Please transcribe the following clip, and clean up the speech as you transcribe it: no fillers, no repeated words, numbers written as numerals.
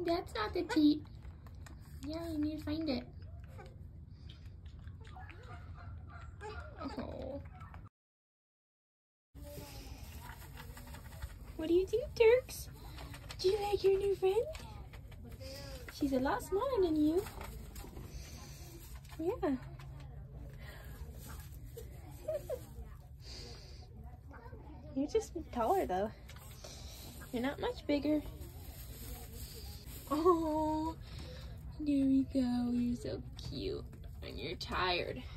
That's not the teat. Yeah, you need to find it. Oh. What do you do, Turks? Do you like your new friend? She's a lot smaller than you. Yeah. You're just taller though. You're not much bigger. Oh, there we go. You're so cute. And you're tired.